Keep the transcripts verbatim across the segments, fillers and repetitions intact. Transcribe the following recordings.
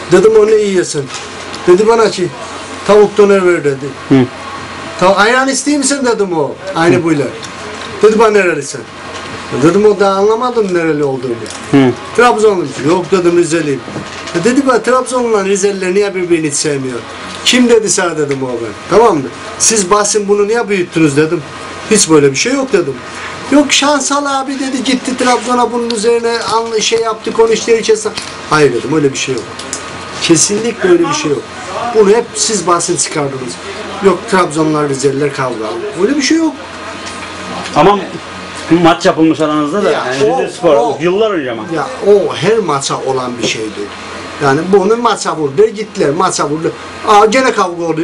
Dedim o ne yiyorsun? Dedi bana ki tavuk döner ver dedi. Hı. Ta ayran isteyeyim misin dedim o. Aynı Hı. böyle. Dedi bana nerelisin? Dedim o da anlamadım nereli olduğunu. Hı. Trabzonlu. Yok dedim Rizeliyim. Dedi bana Trabzonlular Rizeliler niye birbirini hiç sevmiyor? Kim dedi sana dedim o ben. Tamam mı? Siz basın bunu niye büyüttünüz dedim. Hiç böyle bir şey yok dedim. Yok Şansal abi dedi gitti Trabzon'a bunun üzerine anlı şey yaptı konuştu içerisinde. Hayır dedim öyle bir şey yok. Kesinlikle öyle bir şey yok. Bunu hep siz basın çıkardınız. Yok Trabzonlular Rizeliler kavga. Öyle bir şey yok. Ama maç yapılmış aranızda da ya, yani o, Rize Spor o, yıllar önce ama. Ya o her maça olan bir şeydi. Yani bunu maça vurdu gittiler maça vurdu. Aa gene kavga oluyor.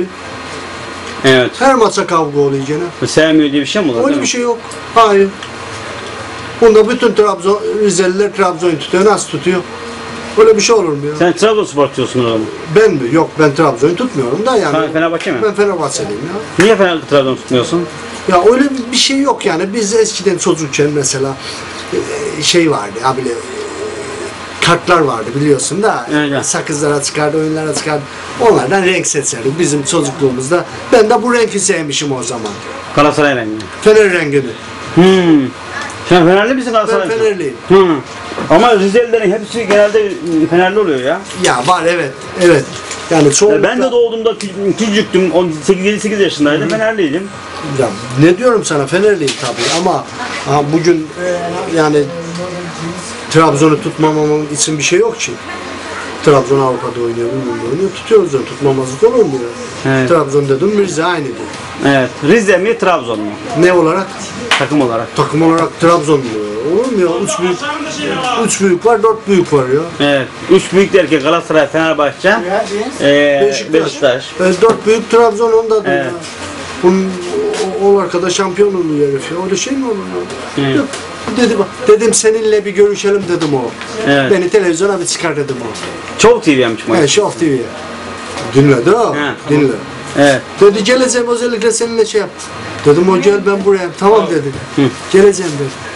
Evet. Her maça kavga oluyor gene. Sevmiyor diye bir şey mi olur? Öyle bir şey yok. Hayır. Bunda bütün Trabzon Rizeliler Trabzon'u tutuyor. Nasıl tutuyor? Öyle bir şey olur mu ya? Sen Trabzonspor tutuyorsun o zaman. Ben mi? Yok ben Trabzon'u tutmuyorum da yani. Sen Fenerbahçe mi? Ben Fenerbahçeliyim ya. Niye Fener Trabzon tutmuyorsun? Ya öyle bir şey yok yani. Biz eskiden çocukken mesela şey vardı ya bile kartlar vardı biliyorsun da evet. Sakızlara çıkardı, oyunlara çıkardı. Onlardan renk seçerdik bizim çocukluğumuzda. Ben de bu rengi sevmişim o zaman. Galatasaray rengi. Fener rengini. Hmm. Sen Fenerli misin Galatasaray? Ben Fenerliyim. Hmm. Ama Rizelilerin hepsi genelde Fenerli oluyor ya. Ya var evet, evet. Yani çoğunlukla... Ben de doğduğumda küçücüktüm, yedi sekiz yaşındaydım, Fenerliydim. Ya ne diyorum sana, Fenerliyim tabii ama ha, bugün yani Trabzon'u tutmamamın için bir şey yok ki. Trabzon Avrupa'da oynuyor, bilmem oynuyor, tutuyoruz onu, tutmamazlık olur mu ya? Evet. Trabzon dedim, Rize aynıdır. Evet, Rize mi, Trabzon mu? Ne olarak? Takım olarak. Takım olarak Trabzon mu? Olur mu ya? Üç büyük, üç büyük var, dört büyük var ya. Evet, üç büyük derken Galatasaray, Fenerbahçe, ee, Beşiktaş. Beşiktaş. E, dört büyük Trabzon onda da. Evet. Bunun, o, o arkada şampiyon oluyor herif ya. Öyle şey mi olur? Evet. Yok. Dedim, dedim seninle bir görüşelim dedim o. Evet. Beni televizyona bir çıkar dedim o. Show T V'ye mi çıkmak? He, Show T V'ye. Dinle de o. He, Dinle. Evet. Dedi geleceğim özellikle seninle şey yap. Dedim o gel ben buraya. Tamam dedi. Hı. Geleceğim dedi.